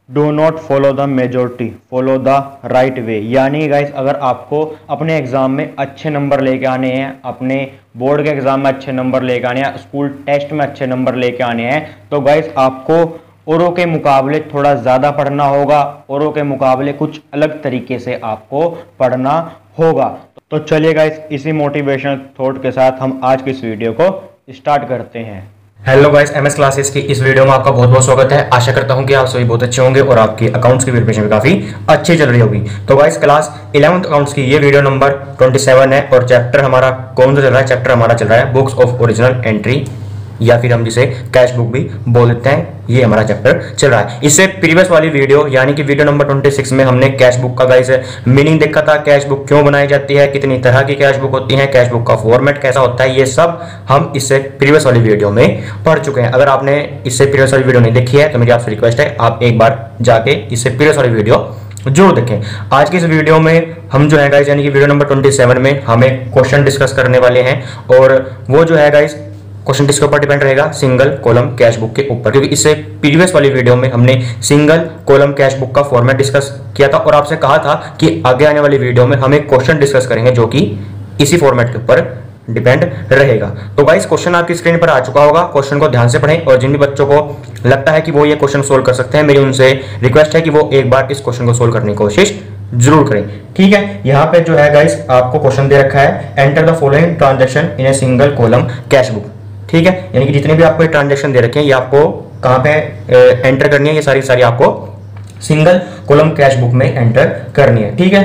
Dough not follow the majority, follow the right way. यानी guys अगर आपको अपने एग्जाम में अच्छे नंबर लेके आने हैं, अपने बोर्ड के एग्जाम में अच्छे नंबर लेके आने हैं, स्कूल टेस्ट में अच्छे नंबर लेके आने हैं, तो गाइस आपको औरों के मुकाबले थोड़ा ज़्यादा पढ़ना होगा, औरों के मुकाबले कुछ अलग तरीके से आपको पढ़ना होगा। तो चलिए गाइस इसी मोटिवेशनल थॉट के साथ हम आज की इस वीडियो को स्टार्ट करते हैं। हेलो गाइस, एमएस क्लासेस की इस वीडियो में आपका बहुत बहुत स्वागत है। आशा करता हूं कि आप सभी बहुत अच्छे होंगे और आपकी अकाउंट्स की प्रिपरेशन भी काफी अच्छी चल रही होगी। तो गाइस क्लास 11th अकाउंट्स की ये वीडियो नंबर 27 है और चैप्टर हमारा कौन सा चल रहा है? चैप्टर हमारा चल रहा है बुक्स ऑफ ओरिजिनल एंट्री, या फिर हम जिसे कैश बुक भी बोल देते हैं। ये हमारा चैप्टर चल रहा है। इससे प्रीवियस वाली वीडियो यानी कि वीडियो नंबर 26 में हमने कैश बुक का गाइस मीनिंग देखा था, कैश बुक क्यों बनाई जाती है, कितनी तरह की कैश बुक होती है, कैश बुक का फॉर्मेट कैसा होता है, ये सब हम इससे प्रीवियस वाली वीडियो में पढ़ चुके हैं। अगर आपने इससे प्रीवियस वाली वीडियो नहीं देखी है तो मेरी आपसे रिक्वेस्ट है आप एक बार जाके इससे प्रीवियस वाली वीडियो जरूर देखें। आज की इस वीडियो में हम जो है गाइस यानी कि वीडियो नंबर 27 में हम एक क्वेश्चन डिस्कस करने वाले हैं और वो जो है गाइस क्वेश्चन किसके ऊपर डिपेंड रहेगा? सिंगल कॉलम कैश बुक के ऊपर, क्योंकि इससे प्रीवियस वाली वीडियो में हमने सिंगल कॉलम कैश बुक का फॉर्मेट डिस्कस किया था और आपसे कहा था कि आगे आने वाली वीडियो में हम एक क्वेश्चन डिस्कस करेंगे जो कि इसी फॉर्मेट के ऊपर डिपेंड रहेगा। तो गाइस क्वेश्चन आपकी स्क्रीन पर आ चुका होगा, क्वेश्चन को ध्यान से पढ़ें और जिन भी बच्चों को लगता है कि वो ये क्वेश्चन सोल्व कर सकते हैं, मेरी उनसे रिक्वेस्ट है कि वो एक बार इस क्वेश्चन को सोल्व करने की कोशिश जरूर करें। ठीक है, यहाँ पे जो है गाइस आपको क्वेश्चन दे रखा है, enter the following transaction in a single column cash book. ठीक है, यानी कि जितने भी आपको ट्रांजैक्शन दे रखे हैं ये आपको कहां पे एंटर करनी है, ये सारी आपको सिंगल कॉलम कैश बुक में एंटर करनी है। ठीक है,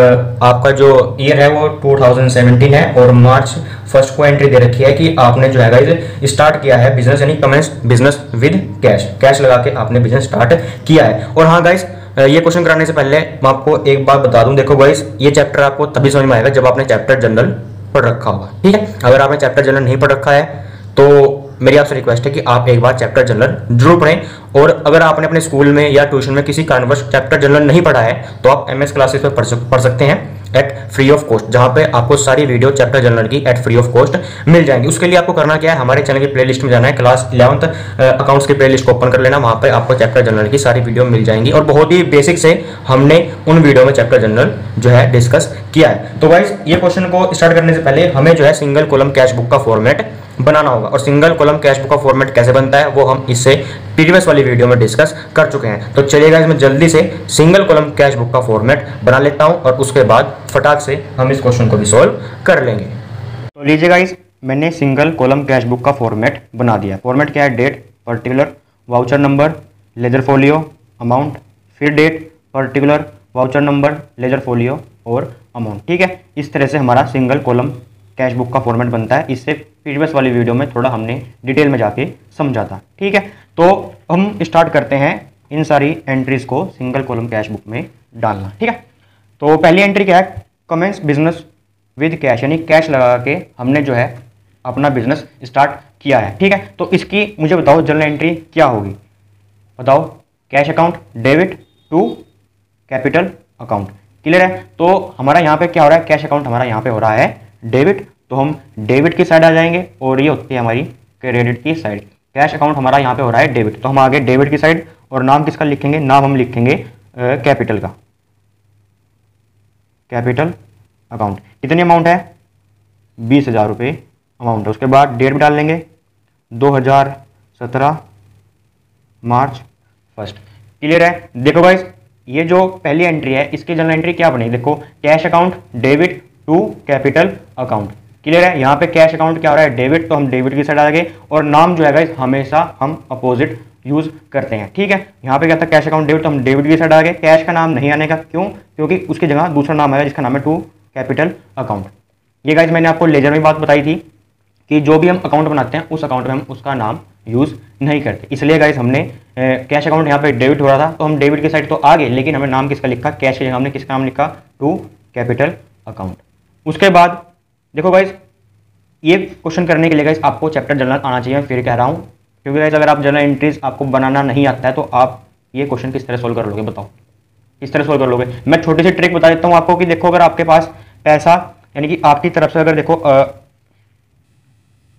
आपका जो ईयर है वो 2017 है और मार्च 1 को एंट्री दे रखी है कि आपने जो है गाइस स्टार्ट किया है बिजनेस, यानी कमेंस बिजनेस विद कैश लगा के आपने बिजनेस स्टार्ट किया है। और हाँ गाइस, ये क्वेश्चन कराने से पहले मैं आपको एक बात बता दूं, देखो गाइस ये चैप्टर आपको तभी समझ में आएगा जब आपने चैप्टर जनरल पढ़ रखा होगा। ठीक है, अगर आपने चैप्टर जनरल नहीं पढ़ रखा है तो मेरी आपसे रिक्वेस्ट है कि आप एक बार चैप्टर जनरल जरूर पढ़ें। और अगर आपने अपने स्कूल में या ट्यूशन में किसी कारणवश चैप्टर जनरल नहीं पढ़ा है तो आप एमएस क्लासेस पर पढ़ सकते हैं एट फ्री ऑफ कॉस्ट, जहां पे आपको सारी वीडियो चैप्टर जनरल की एट फ्री ऑफ कॉस्ट मिल जाएंगी। उसके लिए आपको करना क्या है, हमारे चैनल की प्लेलिस्ट में जाना है, क्लास 11th अकाउंट्स की प्लेलिस्ट को ओपन कर लेना, वहां पे आपको चैप्टर जनरल की सारी वीडियो मिल जाएंगी और बहुत ही बेसिक से हमने उन वीडियो में चैप्टर जनरल जो है डिस्कस किया है। तो गाइस ये क्वेश्चन को स्टार्ट करने से पहले हमें जो है सिंगल कॉलम कैश बुक का फॉर्मेट बनाना होगा और सिंगल कॉलम कैश बुक का फॉर्मेट कैसे बनता है वो हम इससे प्रीवियस वाली वीडियो में डिस्कस कर चुके हैं। तो चलिए गाइस मैं जल्दी से सिंगल कॉलम कैश बुक का फॉर्मेट बना लेता हूं और उसके बाद फटाक से हम इस क्वेश्चन को भी सॉल्व कर लेंगे। तो लीजिए गाइस, मैंने सिंगल कॉलम कैश बुक का फॉर्मेट बना दिया। फॉर्मेट क्या है? Date, particular, voucher number, ledger folio, amount, फिर date, particular, voucher number, ledger folio और अमाउंट। ठीक है, इस तरह से हमारा सिंगल कॉलम कैश बुक का फॉर्मेट बनता है। इससे प्रीवियस वाली वीडियो में थोड़ा हमने डिटेल में जाके समझा था। ठीक है, तो हम स्टार्ट करते हैं इन सारी एंट्रीज को सिंगल कॉलम कैश बुक में डालना। ठीक है, तो पहली एंट्री क्या है? कमेंस बिजनेस विद कैश, यानी कैश लगा के हमने जो है अपना बिजनेस स्टार्ट किया है। ठीक है, तो इसकी मुझे बताओ जनरल एंट्री क्या होगी? बताओ। Cash account debit to capital account. Clear है? तो हमारा यहाँ पे क्या हो रहा है? कैश अकाउंट हमारा यहाँ पे हो रहा है डेबिट, तो हम डेबिट की साइड आ जाएंगे और ये होती है हमारी क्रेडिट की साइड। कैश अकाउंट हमारा यहाँ पे हो रहा है डेबिट, तो हम आगे डेबिट की साइड और नाम किसका लिखेंगे? नाम हम लिखेंगे कैपिटल का, कैपिटल अकाउंट। कितनी अमाउंट है? 20,000 रुपये अमाउंट है। उसके बाद डेट भी डाल लेंगे 2017 मार्च 1। क्लियर है? देखो गाइस, ये जो पहली एंट्री है इसकी जनरल एंट्री क्या बनी? देखो, cash account debit to capital account. Clear है? यहाँ पे कैश अकाउंट क्या हो रहा है? डेबिट, तो हम डेबिट की साइड आ गए और नाम जो है गाइस हमेशा हम अपोजिट यूज करते हैं। ठीक है, यहाँ पे क्या था? कैश अकाउंट डेबिट, तो हम डेबिट की साइड आ गए। कैश का नाम नहीं आने का, क्यों? क्योंकि उसकी जगह दूसरा नाम आएगा जिसका नाम है टू कैपिटल अकाउंट। ये गाइस मैंने आपको लेजर में बात बताई थी कि जो भी हम अकाउंट बनाते हैं उस अकाउंट में हम उसका नाम यूज नहीं करते, इसलिए गाइस हमने कैश अकाउंट यहाँ पे डेबिट हो रहा था तो हम डेबिट की साइड तो आ गए, लेकिन हमें नाम किसका लिखा? कैश की जगह हमने किसका नाम लिखा? To capital account. उसके बाद देखो गाइस, ये क्वेश्चन करने के लिए गाइस आपको चैप्टर जनरल आना चाहिए, मैं फिर कह रहा हूँ, क्योंकि गाइस अगर आप जनरल एंट्रीज आपको बनाना नहीं आता है तो आप ये क्वेश्चन किस तरह सोल्व कर लोगे? बताओ, किस तरह सोल्व कर लोगे? मैं छोटी सी ट्रिक बता देता हूँ आपको कि देखो, अगर आपके पास पैसा यानी कि आपकी तरफ से अगर देखो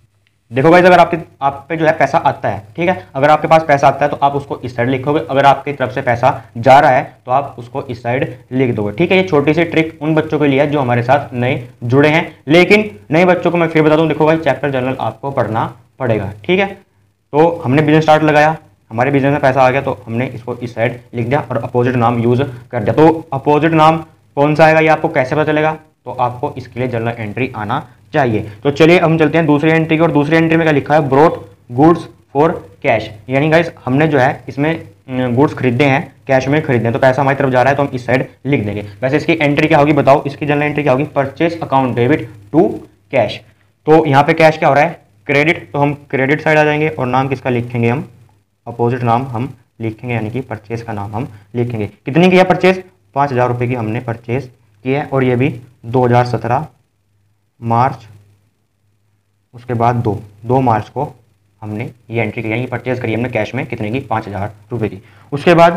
देखो गाइस, अगर आप पे जो है पैसा आता है, ठीक है, अगर आपके पास पैसा आता है तो आप उसको इस साइड लिखोगे, अगर आपकी तरफ से पैसा जा रहा है तो आप उसको इस साइड लिख दोगे, ठीक है। ये छोटी सी ट्रिक उन बच्चों के लिए है जो हमारे साथ नए जुड़े हैं, लेकिन नए बच्चों को मैं फिर बता दूं, देखो भाई चैप्टर जनरल आपको पढ़ना पड़ेगा, ठीक है। तो हमने बिजनेस स्टार्ट लगाया, हमारे बिजनेस में पैसा आ गया तो हमने इसको इस साइड लिख दिया और अपोजिट नाम यूज कर दिया। तो अपोजिट नाम कौन सा आएगा ये आपको कैसे पता चलेगा, तो आपको इसके लिए जर्नल एंट्री आना चाहिए। तो चलिए हम चलते हैं दूसरी एंट्री की, और दूसरी एंट्री में क्या लिखा है, ब्रॉट गुड्स फॉर कैश, यानी गाइस हमने जो है इसमें गुड्स खरीदे हैं, कैश में खरीदे हैं, तो पैसा हमारी तरफ जा रहा है तो हम इस साइड लिख देंगे। वैसे इसकी एंट्री क्या होगी बताओ, इसकी जर्नल एंट्री क्या होगी, purchase account debit to cash. तो यहाँ पे कैश क्या हो रहा है, क्रेडिट, तो हम क्रेडिट साइड आ जाएंगे और नाम किसका लिखेंगे, हम अपोजिट नाम हम लिखेंगे, यानी कि परचेस का नाम हम लिखेंगे। कितनी की है परचेस, 5,000 रुपये की हमने परचेस की है, और ये भी 2017 मार्च, उसके बाद 2 मार्च को हमने ये एंट्री की, यानी परचेज करी हमने कैश में कितने की, 5,000 रुपये की। उसके बाद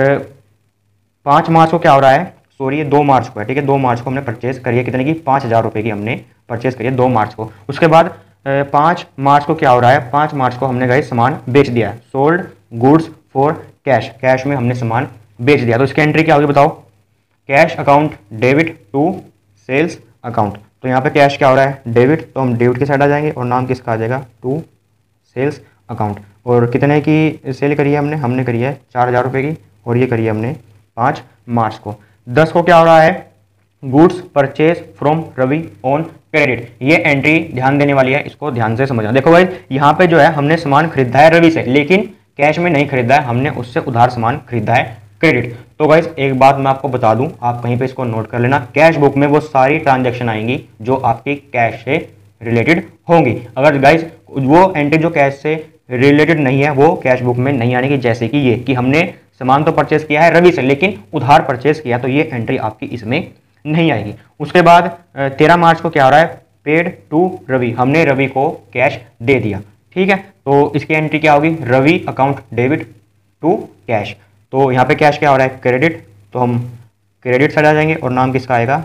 5 मार्च को क्या हो रहा है, सॉरी ये 2 मार्च को है, ठीक है, 2 मार्च को हमने परचेज करी है कितने की, 5,000 रुपये की हमने परचेज करी है 2 मार्च को। उसके बाद 5 मार्च को क्या हो रहा है, 5 मार्च को हमने गए सामान बेच दिया, sold goods for cash, cash में हमने सामान बेच दिया। तो इसकी एंट्री क्या होगी बताओ, cash account debit to sales account. तो यहाँ पे कैश क्या हो रहा है, डेबिट, तो हम डेबिट की साइड आ जाएंगे और नाम किसका आ जाएगा, टू सेल्स अकाउंट। और कितने की सेल करी है हमने, हमने करी है 4,000 रुपये की, और ये करी है हमने 5 मार्च को। 10 को क्या हो रहा है, goods purchase from Ravi on credit. ये एंट्री ध्यान देने वाली है, इसको ध्यान से समझना। देखो भाई यहाँ पे जो है हमने सामान खरीदा है रवि से, लेकिन कैश में नहीं खरीदा है, हमने उससे उधार सामान खरीदा है क्रेडिट। तो गाइस एक बात मैं आपको बता दूं, आप कहीं पे इसको नोट कर लेना, कैश बुक में वो सारी ट्रांजैक्शन आएंगी जो आपकी कैश से रिलेटेड होंगी। अगर गाइस वो एंट्री जो कैश से रिलेटेड नहीं है वो कैश बुक में नहीं आने की, जैसे कि ये कि हमने सामान तो परचेज किया है रवि से लेकिन उधार परचेज किया, तो ये एंट्री आपकी इसमें नहीं आएगी। उसके बाद 13 मार्च को क्या हो रहा है, पेड टू रवि, हमने रवि को कैश दे दिया, ठीक है। तो इसकी एंट्री क्या होगी, Ravi account debit to cash. तो यहाँ पे कैश क्या हो रहा है, क्रेडिट, तो हम क्रेडिट साइड आ जाएंगे और नाम किसका आएगा,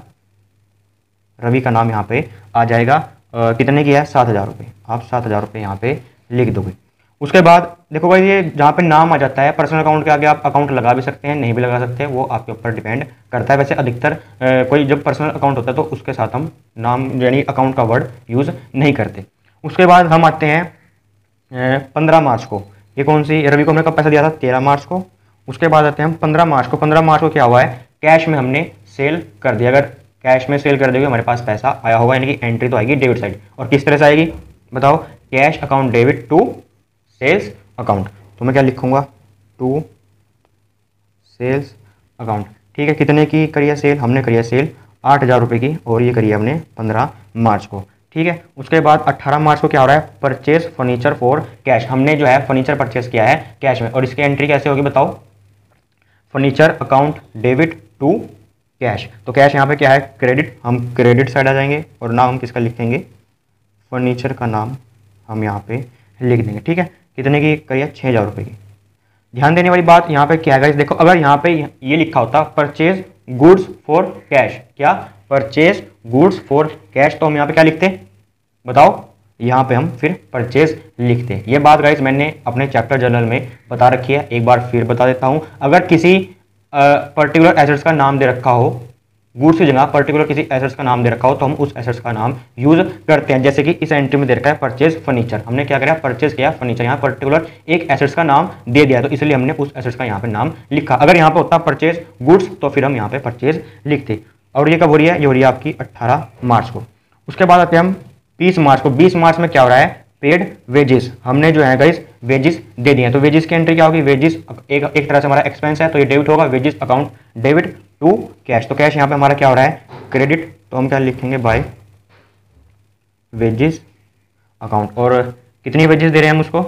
रवि का नाम यहाँ पे आ जाएगा। कितने की है, 7,000 रुपये, आप 7,000 रुपये यहाँ पे लिख दोगे। उसके बाद देखो भाई ये जहाँ पे नाम आ जाता है, पर्सनल अकाउंट के आगे आप अकाउंट लगा भी सकते हैं, नहीं भी लगा सकते हैं, वो आपके ऊपर डिपेंड करता है। वैसे अधिकतर कोई जब पर्सनल अकाउंट होता है तो उसके साथ हम नाम यानी अकाउंट का वर्ड यूज़ नहीं करते। उसके बाद हम आते हैं 15 मार्च को, ये कौन सी, रवि को हमने कब पैसा दिया था, 13 मार्च को। उसके बाद आते हैं हम 15 मार्च को। 15 मार्च को क्या हुआ है, कैश में हमने सेल कर दिया। अगर कैश में सेल कर देंगे हमारे पास पैसा आया होगा, यानी कि एंट्री तो आएगी डेबिट साइड। और किस तरह से आएगी बताओ, cash account debit to sales account. तो मैं क्या लिखूंगा, टू सेल्स अकाउंट, ठीक है। कितने की करी है सेल, हमने करी है सेल 8,000 रुपये की, और ये करी है हमने 15 मार्च को, ठीक है। उसके बाद 18 मार्च को क्या हो रहा है, परचेज फर्नीचर फॉर कैश, हमने जो है फर्नीचर परचेज किया है कैश में, और इसकी एंट्री कैसे होगी बताओ, furniture account debit to cash. तो कैश यहाँ पे क्या है, क्रेडिट, हम क्रेडिट साइड आ जाएंगे और नाम हम किसका लिखेंगे, फर्नीचर का नाम हम यहाँ पे लिख देंगे, ठीक है। कितने की करिए, 6,000 रुपये की। ध्यान देने वाली बात यहाँ पे क्या है गाइस, देखो अगर यहाँ पे ये लिखा होता परचेज गुड्स फॉर कैश, क्या परचेज गुड्स फॉर कैश, तो हम यहाँ पे क्या लिखते बताओ, यहाँ पे हम फिर परचेज लिखते हैं। ये बात गाइस मैंने अपने चैप्टर जर्नल में बता रखी है, एक बार फिर बता देता हूँ। अगर किसी पर्टिकुलर एसेट्स का नाम दे रखा हो, गुड्स की जगह पर्टिकुलर किसी एसेट्स का नाम दे रखा हो, तो हम उस एसेट्स का नाम यूज करते हैं। जैसे कि इस एंट्री में दे रखा है परचेज फर्नीचर, हमने क्या करा, परचेज किया फर्नीचर, यहाँ पर्टिकुलर एक एसेट्स का नाम दे दिया, तो इसलिए हमने उस एसेट्स का यहाँ पे नाम लिखा। अगर यहाँ पे होता परचेज गुड्स तो फिर हम यहाँ पे परचेज लिखते। और ये कब हो रही है, ये हो रही है आपकी 18 मार्च को। उसके बाद आते हैं हम 20 मार्च को। 20 मार्च में क्या हो रहा है, पेड वेजेस, हमने जो है गाइस वेजेस दे दिए हैं। तो वेजेस की एंट्री क्या होगी, वेजेस एक तरह से हमारा एक्सपेंस है, तो ये डेबिट होगा, wages account debit to cash. तो कैश यहाँ पे हमारा क्या हो रहा है, क्रेडिट, तो हम क्या लिखेंगे, बाय वेजेस अकाउंट। और कितनी वेजेस दे रहे हैं हम उसको,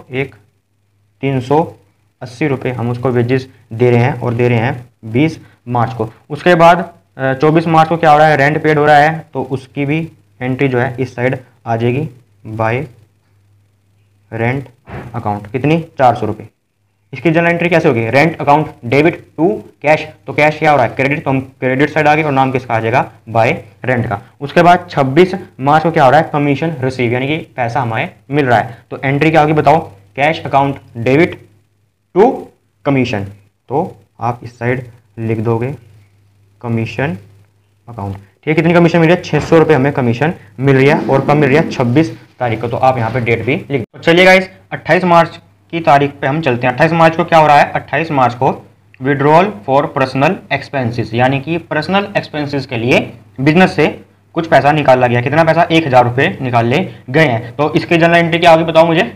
380 रुपये हम उसको वेजेस दे रहे हैं, और दे रहे हैं 20 मार्च को। उसके बाद 24 मार्च को क्या हो रहा है, रेंट पेड हो रहा है, तो उसकी भी एंट्री जो है इस साइड आ जाएगी, बाय रेंट अकाउंट। कितनी, 400 रुपये, इसकी जर्नल एंट्री कैसे होगी, rent account debit to cash, तो कैश क्या हो रहा है क्रेडिट, तो हम क्रेडिट साइड आ गए और नाम किसका आ जाएगा बाय रेंट का। उसके बाद 26 मार्च को क्या हो रहा है कमीशन रिसीव, यानी कि पैसा हमें मिल रहा है, तो एंट्री क्या होगी बताओ, cash account debit to commission, तो आप इस साइड लिख दोगे कमीशन अकाउंट। ठीक है, कितनी कमीशन मिल रही है, 600 रुपये हमें कमीशन मिल रही है और कब मिल रही है 26 तारीख को, तो आप यहाँ पे डेट भी लिख दो। चलिए गाइस 28 मार्च की तारीख पे हम चलते हैं। 28 मार्च को क्या हो रहा है, 28 मार्च को विड्रॉल फॉर पर्सनल एक्सपेंसेस, यानी कि पर्सनल एक्सपेंसेस के लिए बिजनेस से कुछ पैसा निकाला गया। कितना पैसा, 1000 रुपये निकाल ले गए हैं। तो इसके जनरल एंट्री क्या होगी बताओ मुझे,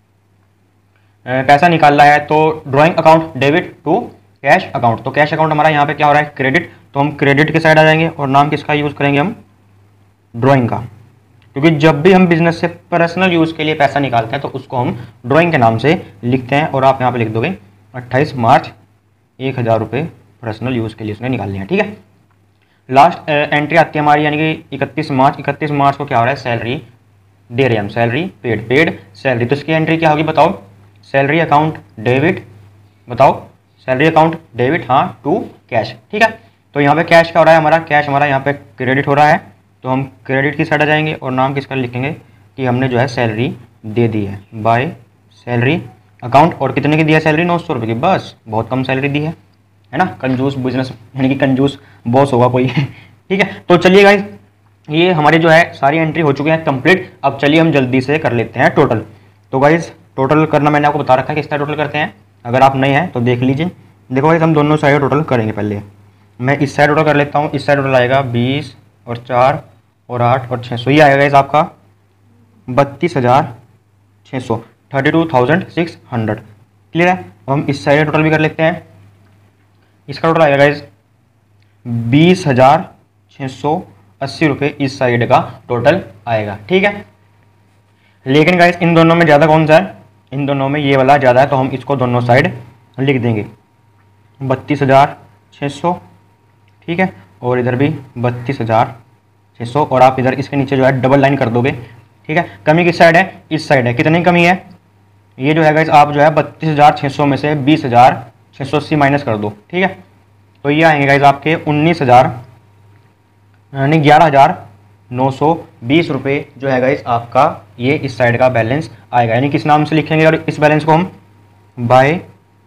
पैसा निकालना है तो drawing account debit to cash account, तो कैश अकाउंट हमारा यहाँ पे क्या हो रहा है क्रेडिट, तो हम क्रेडिट की साइड आ जाएंगे और नाम किसका यूज़ करेंगे हम ड्राइंग का, क्योंकि जब भी हम बिजनेस से पर्सनल यूज़ के लिए पैसा निकालते हैं तो उसको हम ड्राइंग के नाम से लिखते हैं और आप यहाँ पे लिख दोगे 28 मार्च 1000 रुपये पर्सनल यूज़ के लिए उसने निकालने हैं। ठीक है, लास्ट एंट्री आती है हमारी, यानी कि 31 मार्च को क्या हो रहा है सैलरी दे रहे हैं हम, सैलरी पेड सैलरी, तो इसकी एंट्री क्या होगी बताओ, सैलरी अकाउंट डेबिट, बताओ सैलरी अकाउंट डेबिट हाँ टू कैश। ठीक है, तो यहाँ पे कैश क्या हो रहा है हमारा, कैश हमारा यहाँ पे क्रेडिट हो रहा है, तो हम क्रेडिट की साइड आ जाएंगे और नाम किसका लिखेंगे कि हमने जो है सैलरी दे दी है बाय सैलरी अकाउंट, और कितने की दी है सैलरी, 900 रुपये की, बस बहुत कम सैलरी दी है ना, कंजूस बिजनेस यानी कि कंजूस बॉस होगा कोई। ठीक है, तो चलिए गाइस ये हमारी जो है सारी एंट्री हो चुकी है कंप्लीट। अब चलिए हम जल्दी से कर लेते हैं टोटल। तो गाइस टोटल करना मैंने आपको बता रखा है किस तरह टोटल करते हैं, अगर आप नए हैं तो देख लीजिए। देखो गाइस हम दोनों साइड टोटल करेंगे, पहले मैं इस साइड टोटल कर लेता हूँ, इस साइड टोटल आएगा 20 और 4 और 8 और 600, ये आएगा गाइस आपका 32,600, 32,600। क्लियर है, हम इस साइड टोटल भी कर लेते हैं, इसका टोटल आएगा गाइस 20,680 रुपये इस साइड का टोटल आएगा। ठीक है, लेकिन गाइस इन दोनों में ज़्यादा कौन सा है, इन दोनों में ये वाला ज़्यादा है, तो हम इसको दोनों साइड लिख देंगे 32,600। ठीक है, और इधर भी 32,600 और आप इधर इसके नीचे जो है डबल लाइन कर दोगे। ठीक है, कमी किस साइड है, इस साइड है, कितनी कमी है, ये जो है गाइस आप जो है 32,600 में से 20,680 माइनस कर दो। ठीक है, तो ये आएंगे गाइस आपके 19,000 यानी 11,920 रुपये जो है गाइस आपका ये इस साइड का बैलेंस आएगा। यानी किस नाम से लिखेंगे, और इस बैलेंस को हम बाय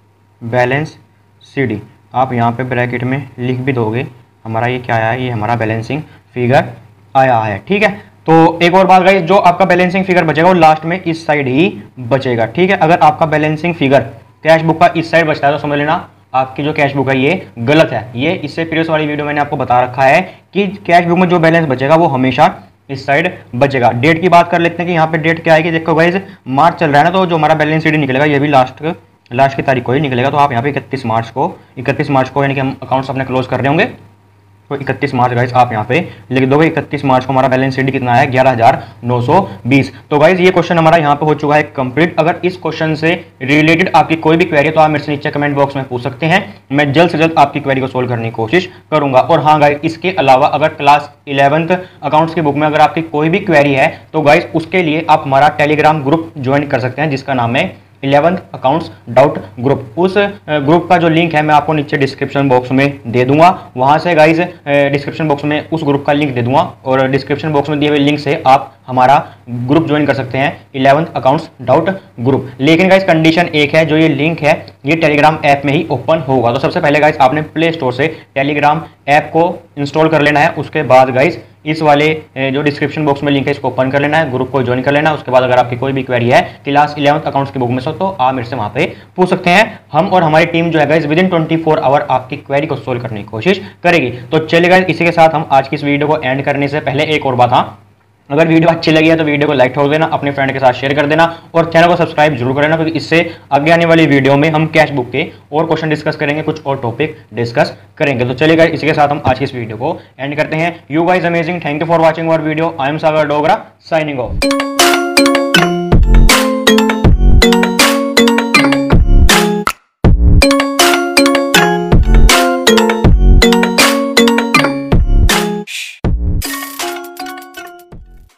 बैलेंस CD, आप यहाँ पे ब्रैकेट में लिख भी दोगे, हमारा ये क्या आया है, ये हमारा बैलेंसिंग फिगर आया है। ठीक है, तो एक और बात गाइस, जो आपका बैलेंसिंग फिगर बचेगा वो लास्ट में इस साइड ही बचेगा। ठीक है, अगर आपका बैलेंसिंग फिगर कैश बुक का इस साइड बचता है तो समझ लेना आपकी जो कैश बुक है ये गलत है। ये इससे प्रीवियस वाली वीडियो मैंने आपको बता रखा है कि कैश बुक में जो बैलेंस बचेगा वो हमेशा इस साइड बचेगा। डेट की बात कर लेते हैं कि यहाँ पे डेट क्या आएगी, देखो गाइस मार्च चल रहा है ना, तो जो हमारा बैलेंस शीट निकलेगा ये भी लास्ट की तारीख को ही निकलेगा। तो आप यहाँ पे 31 मार्च को यानी कि हम अकाउंट्स अपने क्लोज कर रहे होंगे, तो 31 मार्च गाइस आप यहाँ पे लिख दोगे। 31 मार्च को हमारा बैलेंस शीट कितना है, 11,920। तो गाइस ये क्वेश्चन हमारा यहाँ पे हो चुका है कंप्लीट। अगर इस क्वेश्चन से रिलेटेड आपकी कोई भी क्वेरी है तो आप मेरे से नीचे कमेंट बॉक्स में पूछ सकते हैं, मैं जल्द से जल्द आपकी क्वेरी को सोल्व करने की कोशिश करूंगा। और हाँ गाइस, इसके अलावा अगर क्लास 11th अकाउंट्स की बुक में अगर आपकी कोई भी क्वेरी है तो गाइस उसके लिए आप हमारा टेलीग्राम ग्रुप ज्वाइन कर सकते हैं, जिसका नाम है 11th अकाउंट्स डाउट ग्रुप। उस ग्रुप का जो लिंक है मैं आपको नीचे डिस्क्रिप्शन बॉक्स में दे दूंगा, वहां से गाइज डिस्क्रिप्शन बॉक्स में उस ग्रुप का लिंक दे दूंगा और डिस्क्रिप्शन बॉक्स में दिए हुए लिंक से आप हमारा ग्रुप ज्वाइन कर सकते हैं 11th अकाउंट्स डाउट ग्रुप। लेकिन गाइज कंडीशन एक है, जो ये लिंक है ये टेलीग्राम ऐप में ही ओपन होगा। तो सबसे पहले गाइज आपने प्ले स्टोर से टेलीग्राम ऐप को इंस्टॉल कर लेना है, उसके बाद गाइज इस वाले जो डिस्क्रिप्शन बॉक्स में लिंक है इसको ओपन कर लेना है, ग्रुप को ज्वाइन कर लेना है। उसके बाद अगर आपकी कोई भी क्वेरी है क्लास 11th अकाउंट्स की बुक में तो आप मेरे से वहां पे पूछ सकते हैं। हम और हमारी टीम जो है गाइस विद इन 24 आवर आपकी क्वेरी को सोल्व करने की कोशिश करेगी। तो चलिए गाइस, इसी के साथ हम आज की इस वीडियो को एंड करने से पहले एक और बात, हाँ अगर वीडियो अच्छी लगी है तो वीडियो को लाइक ठोक देना, अपने फ्रेंड के साथ शेयर कर देना और चैनल को सब्सक्राइब जरूर कर लेना, क्योंकि इससे आगे आने वाली वीडियो में हम कैश बुक के और क्वेश्चन डिस्कस करेंगे, कुछ और टॉपिक डिस्कस करेंगे। तो चलिए गाइस, इसी के साथ हम आज की इस वीडियो को एंड करते हैं। You guys amazing, thank you for watching our video. I am Sagar Dogra signing of.